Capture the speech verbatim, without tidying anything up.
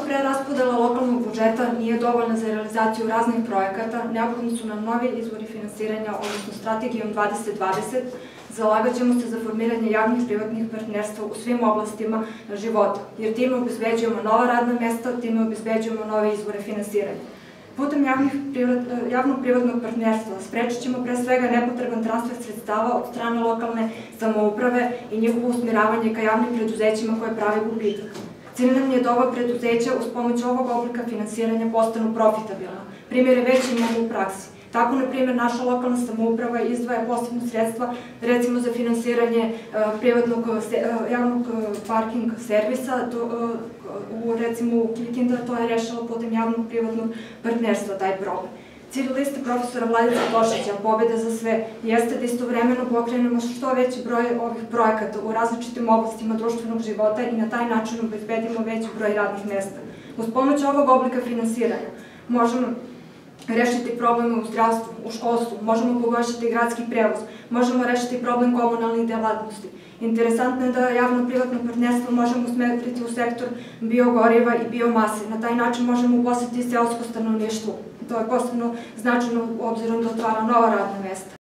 preraspodela lokalnog budžeta nije dovoljna za realizaciju raznih projekata, neophodni su nam novi izvori finansiranja, odnosno strategijom dvadeset dvadeset, zalagat ćemo se za formiranje javnih privatnih partnerstva u svim oblastima života, jer time obezbeđujemo nova radna mesta, time obezbeđujemo nove izvore finansiranja. Putem javno-privatnog partnerstva sprečit ćemo pre svega nepotreban transfer sredstava od strane lokalne samouprave i njihovo usmjeravanje ka javnim preduzećima koje prave gubitak. Cilj nam je da ova preduzeća uz pomoć ovog oblika finansiranja postanu profitabilna. Primjere već imamo u praksi. Tako, na primjer, naša lokalna samouprava izdvaja posebno sredstva, recimo za finansiranje javnog parking servisa, recimo u Kikinda to je rešilo putem javnog privatnog partnerstva taj problem. Cilj liste profesora Vladica Tošića, Pobeda za sve, jeste da istovremeno pokrenemo što veći broj ovih projekata u različitim oblastima društvenog života i na taj način obezbedimo veći broj radnih mesta. Uz pomoć ovog oblika finansiranja možemo rešiti probleme u zdravstvu, u školstvu, možemo poboljšati gradski prevoz, možemo rešiti problem komunalnih delatnosti. Interesantno je da javno-privatno partnerstvo možemo usmeriti u sektor biogoriva i biomase. Na taj način možemo uposliti seosko stanovništvo. To je posebno značajno obzirom da otvara nova radna mesta.